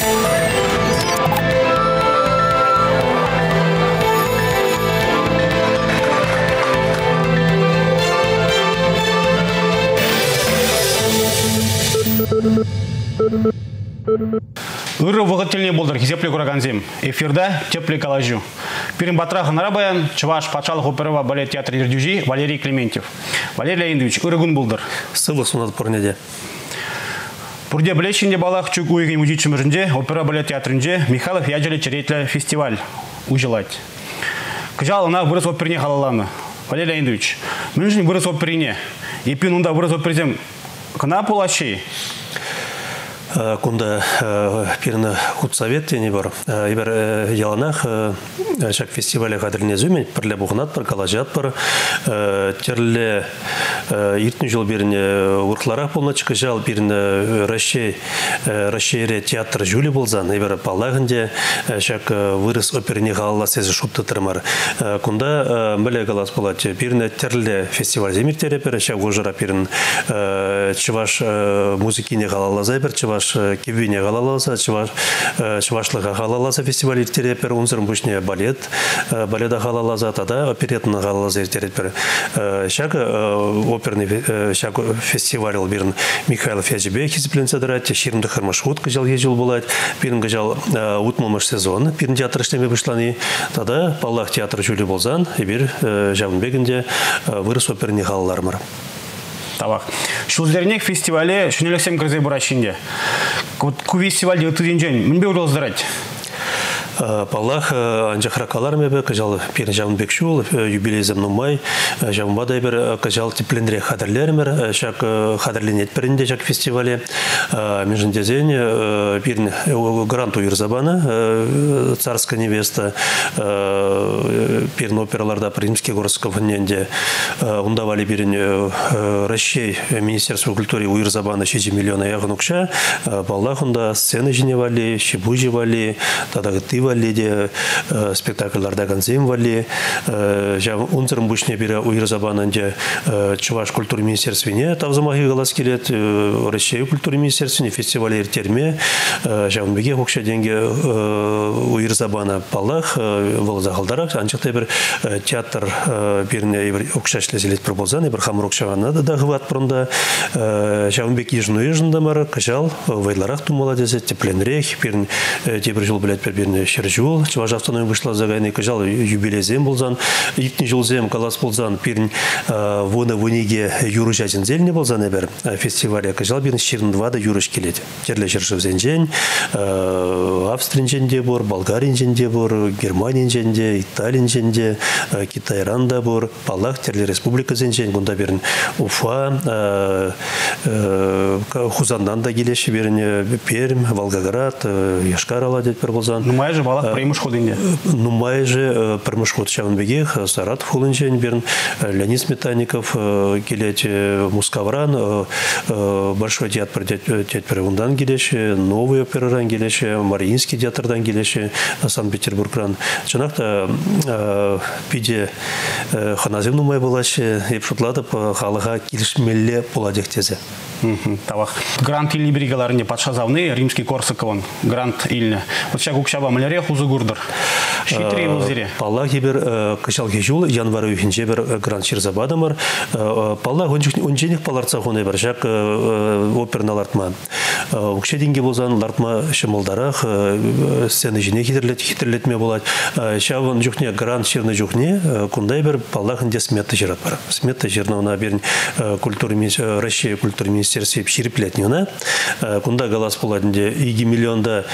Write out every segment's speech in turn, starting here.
Үрі вғыттеліне болдыр, кезеплі күріганзем. Эфирда теплі калажу. Перім батрағы нарабаян, Чуваш патшалық оперова балет театры ердюжи Валерий Клементьев. Валерий Леонидович, үрігін болдыр. Сылы сунат пұрнеде. Пұрде білешінде балақ чүк уйғы музичімірінде опера балет театрінде Михайлов Яджелі Черетлі фестиваль ұжылайды. Кыжал ұна вырыс оперіне қалаланы. Валерий Леонидович, мен үшін вырыс оперіне. Епін ұнда вырыс оперезем кына полашей. Кунда пирна худсовет не бар. Ибер яланах шак фестивале кадрине зумен перле бугнат пар калажат пар терле иртни жол берне урхларах полночка жал бирне Россия театр жюли болзан. Ибер паллагынде шак вырыс оперне галла сезе шутты тырмар. Кунда меле галас болат бирне терле фестиваль земиртере пер шак ожара пирн Чуваш музыкине галла зайбер Чуваш кебине галаласа, чувашлыга галаласа фестиваль терепер, унзырым бушне баледа галаласа, тада оперетна галаласа терепер. Шак оперный шак фестиваль бирн Михайлов Яджебе хизиплен садрать, ширмды хармашхут кыжал ежил булать, бирн кыжал утмалмыш сезон, бирн театр иштеме вышлани, тада паллах театр жюли болзан, и бир жавынбегінде вырыс оперный галалармар. Табақ. Шулзернек фестивале шүнелексем кірзе бұрашында. Ку фестивальде ұтыден жөн, мүнбе ұрылыздырады? Паллах анжахракалар мебе кажал пир жавынбек шул юбилейзем нумай жавынбадай бер кажал тепленре хадерлермер шак хадерленет перенде жак фестивале межендезен пирн грант уйрзабана царская невеста пирн операларда Римский городского ненде ундавали пирн Россия Министерство культуры уйрзабана 6 миллиона ягнукша паллах унда сцены женевали щебужи вали тада валиде спектакльларда концем вали жав унзырым бушне бире уйрзабананде Чуваш культура министерствине тавзамахи галас келет Россия культура министерствине фестивалер терме жавынбеге хокша денге уйрзабана палах волзахалдарак анчыкта бир театр бирне окшашлезелет проболзан бир хамыр окшагана да гыват пронда жавынбек ежнуежнда мар кажал вайларак тумала десе тепленрех бирн тебир жол билет бирне Шержул, Чуваш автономия вышла за гайны, кажал юбилейзем болзан, итни жолзем калас болзан, пирн вона вуниге юружазин зельне болзан эбер фестивале, кажал бирн ширн 2 да юруш келет. Терле Шержев зенжен, Австрин женде бор, Болгарин женде бор, Германин женде, Италин женде, Китайран да бор, Палах, Терле Республика зенжен, гунда бирн Уфа, Хузандан да келеши бирн Пермь, Волгоград, Яшкар аладет пер болзан. Майже балақ премыш ходынде. Майже премыш ход Шавынбегех, Саратов хулынжен берн, Леонид Сметанников келет Мускавран, Большой театр театр Ундан келеші, Новый операран келеші, Мариинский театрдан келеші, Санкт-Петербургран. Чанақта пиде ханазем нумай болашы, епшутладып халыға келішмелі поладектезе. Табақ. Грант илні бригаларыне патшазавны, Римский Корсакован, грант илні. Вот сейчас гукшаба малярия хузы гурдыр. Шитри вылзире. Паллах ебер кышал хежул, январ үйхінже бір грант ширзабадамар. Паллах онженек паларца хоны бір жак оперналартма. Укше денге болзан лартма шымылдарақ, сцены жіне хитерлетме болады. Шавын жүхне грант ширны жүхне, кундай бір паллах инде сметті жират бар. Сметті жирнауна берін Россия культура министерстве шириплетнена. Кунда галас поладінде 2 миллионда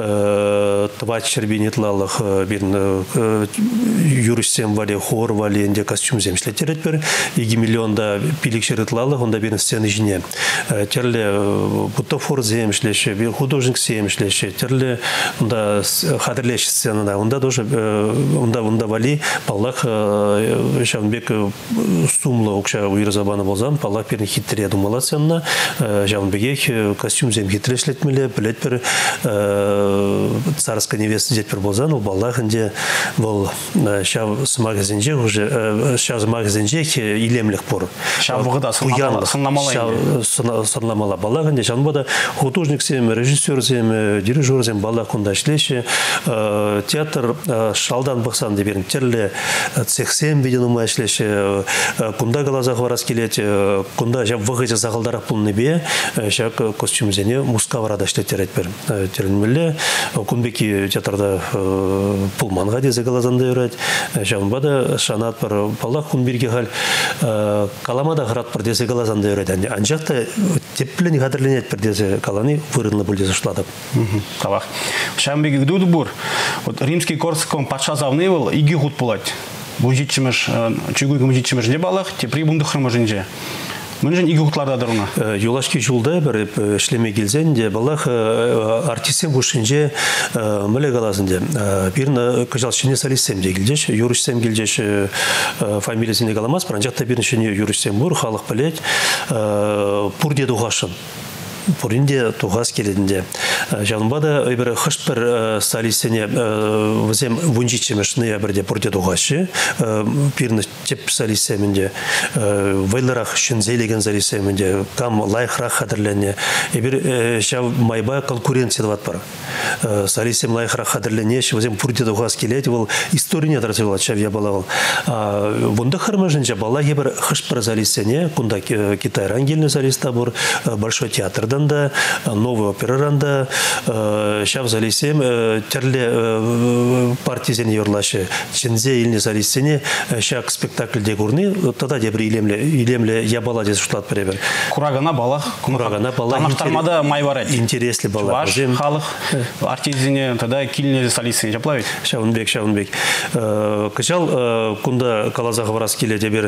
твач чербинетлалых берін юрисем вали, хор вали, инде костюм земшлетерет бер. 2 миллионда пилик ширитлалых, онда берін сцены жіне. Терле бутофор земшлеше, художник земшлеше, терле хадрлеш сценада, онда тоже онда вали, паллах Шавынбек сумлы окша уйрзабаны болзан, паллах берін хиттіре думала сценна, Шавынбеге костюм зем хиттірешлетмеле, білет бір царская невеста сидеть per болзан, ол баллахынде бұл шав магазинже уже шав магазинже илемлік пор. Шав бұғыда сынламала баллахынде. Жанбада художник сем, режиссер сем, дирижер сем баллах кунда шлеше. Театр шалдан бақсан деберін терлі цехсем виденума шлеше. Кунда глазах варас келет, кунда жав вғыжа зағылдарақ пұлны бе, шак костюмзене муска варада шлет терет бер. Терінмелі, кунбеки театрда пулманға дезе глазанда өрет. Жанбада шанат бар баллах кунберге хал каламада ғырат бар дезе глазанда өрет. Анжақта теплен қадырленет бір дезе каланы вырынлы бұл дезе шладып. Тавақ. Шамбеге гдуды бұр. Римский Корсаком патша завны был, иги худ пулать. Бұжитшіміш, чүйгүйгі мұжитшіміш де балақ, тепри бұнды қырмыжынже. Мүнжен иги хутларда дұрына. Юлашки жулда бір шлеме келзен де балақ артисен бұшынже мүлі қалазын де. Бірін күжалшыне салиссем де келдеш, юрышсем келдеш фамилиясіне қаламаз, біранжақта бірін шыне юрышсем бұр, халық білет, бұр деді ұғашын. Пуринде тугас келединде. Жанбада бір хыш бір салисене візем вунжичемешны бірде пурде тугашы. Пирны теп салисемінде вайларах шынзейлеген салисемінде кам лайхрах хадырлене. Бір шав майба конкуренция дават бар. Салисем лайхрах хадырлене, візем пурде тугас келеді, ол история дартывал, шав я балавал. Бунда хармажынжа бала ебір хыш бір салисене, кунда Китай рангельный салиста бур, большой театр да, новый операранда, шав залисем, терле партизене юрлашы, чензе илне залисене, шак спектакль дегурны, тогда дебри илемле ябала дез шутлат пребер. Курагана балах, танаштармада майварет. Интересли балах. Чуваш, халық, артизене, тогда килне залисене жаплавит. Шавунбек. Кычал, кунда калазах варас келе дебер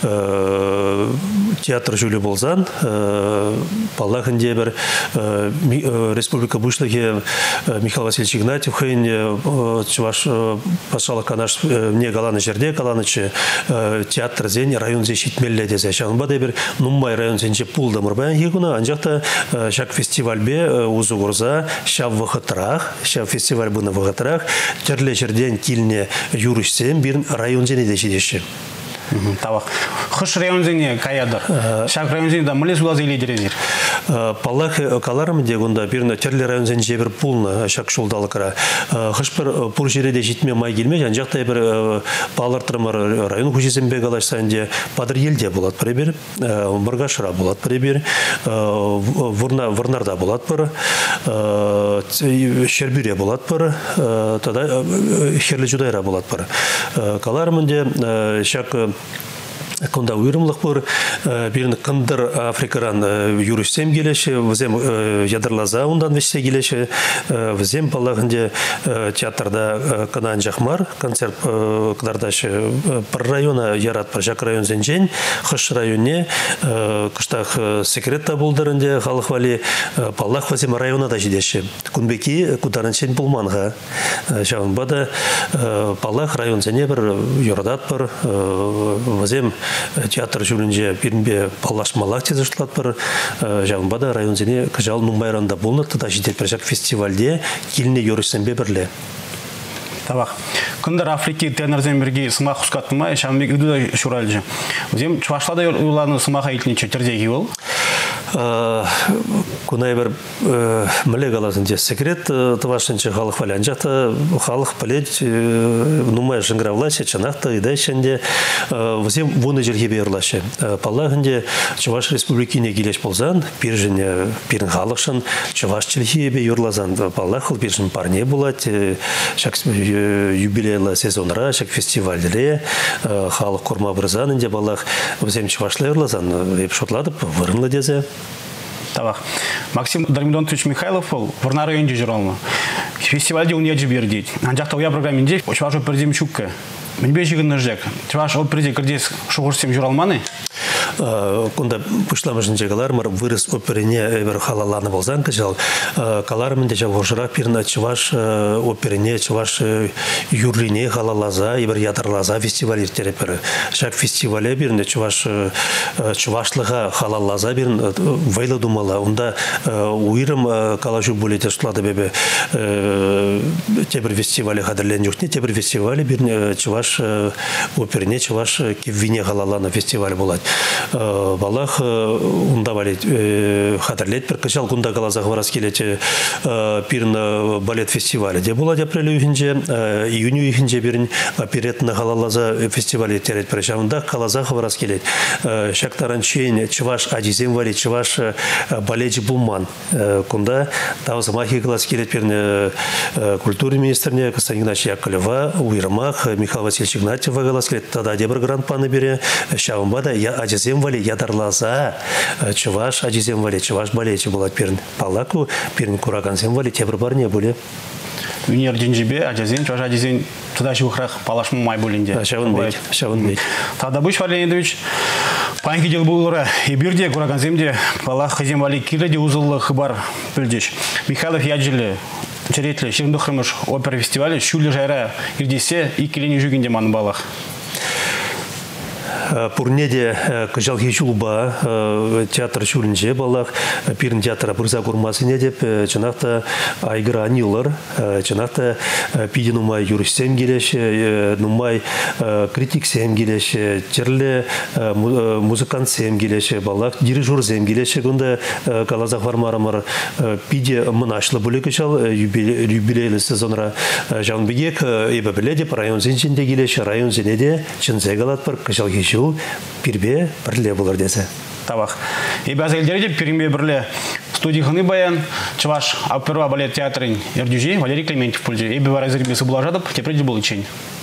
театр жюли болзан, балахынде бір республика бұшлығы Михаил Васильевич Игнатьев хейн чуваш пашалық канаш не галаны жерде каланычы театр зен район зе шитмелле дезе шанбада бір нуммай район зенже пулда мұрбаян егуна анжақта шак фестивальбе узу ғырза шав вғытырақ шав фестиваль бұны вғытырақ терле жерден киліне юрышсен бір район зене де жедеші. Тавақ. Хыш районзене каядыр. Шак районзене да мылез улазы иледерезер. Паллах каларым дегунда бірін терлі районзене жебір пулны шак шулдалы кара. Хыш бір пұр жереде жетме май келме, жанжақтай бір палартырмар район хүшесенбе қалашсанде падыр елде болады пребер, мұрғашыра болады пребер, вұрнарда болады бір, шербюре болады бір, тада херлі жудайра болады бір. Каларымынде шак Кунда уйрымлық бұр, бірін қындыр Африкаран юрышсем келеші, візем ядырлаза ондан вешсе келеші, візем балағынде театрда қанан жақмар, концерт қыдардашы бір района ярат бір жақ район зенжен, қыш районе, қыштақ секретта болдырынде халық вали балақ візем района да жедеші. Күнбеки күдарыншен бұлманға. Жағынбада балақ район зене бір юрадат бір, візем театр жүрінже бірінбе палашмалақ тезі шылат бір жағынбада район зене күжал нумайранда болны тұда жедет бір жақ фестивальде келіне ерісенбе бірле. Табақ. Күндір Африки тенерзен бірге сымақ құскаттыма, шамбек үді да шуралжы. Өзем чувашлада ұланы сымаға елтінечі түрдегі ол? Күнай бір мүлі қаласынде секрет тұвашыншы халық валян жақта халық білет нумай жыңғыравлашы, чанақта үйдайшынде өзем вуны жерге берілашы. Палағынде Чуваш республикіне келеш болзан, бірін халықшын Чуваш челхие бе юрлазан. Палақыл бірін парне болат, юбилейлі сезонра, шак фестивальділе, халық құрма бірзанынде балақ өзем Чувашлы юрлазан, еп шотладып, вырынлы дезе. Табақ. Максим Дармидонович Михайлов ол вұрна районде жүралны. Фестивальде он ежі бердейді. Анжақта ұя программінде Чуваш өпердем шүккі. Мінбе жігін нұржек. Чуваш өперде кірдес шуғырсем жүралманы? Кунда пышламышын жегалар мар вырыс оперине эвер халаланы болзан кыжал. Калармын де жавожра пирна чуваш оперине чуваш юрлине халалаза эвер ядарлаза фестиваль терепер. Шак фестивале бирне чувашлыга халалаза бирн вайла думала. Унда уйрым калажу булете штлады бебе тебір фестивале хадырлен юхне тебір фестивале бирне чуваш оперине чуваш кивине халаланы фестиваль булат. Балах унда валет хадырлет бір кычал кунда калазах варас келете пирн балет фестивале. Де була апрель үйінже, июнь үйінже бірін оперетна халалаза фестивале терет причамында калазах варас келет. Шактаран чейн чуваш адизем вали чуваш балет булман. Кунда тавыз махи класс келет пирн культуры министрне Константин Игнатьевич Яковлева, Уйрамах, Михаил Васильевич Игнатьев вагалас келет. Тада дебір грант паны бере. Шавымбада я адизем вали ядарлаза чуваш адизем вали чуваш балете булат пирн. Палаку пирн курагансем вали тебір бар не буле. Юнер денжибе, адизен, чуваш адизен туда шухрах палашму май булинде. Шавын бейт. Тада буш Валерий Леонидович панки дел булура и бирде курагансемде палах хазем вали киреде узылы хыбар пүлдеш. Михайлов яджили черетле ширндухрымыш опера фестивале шулі жайра ирдесе и келени жүгінде маны балах. Пурнеде кыжал хечулба театр шулинже балах пирн театра бұрза курмасыне деп чынақта айгыра анилар чынақта пидинумай юристем келеше нумай критиксем келеше черле музыкантсем келеше балах дирижерзем келеше гунда калазах вармарамар пиде мынашлы бүле кычал юбилейлі сезонра жанбегек ебе біле деп район зенченде келеше район зенеде чынзе галат бар кыжал хечул пирбе бірле болар десе. Табақ. Ебе азелдері деп пирбе бірле студияхыны баян чуваш опера балет театрын ердюжи Валерий Клементьев пульже. Ебе бар азербесі бұла жадып, тепреде бұл учень.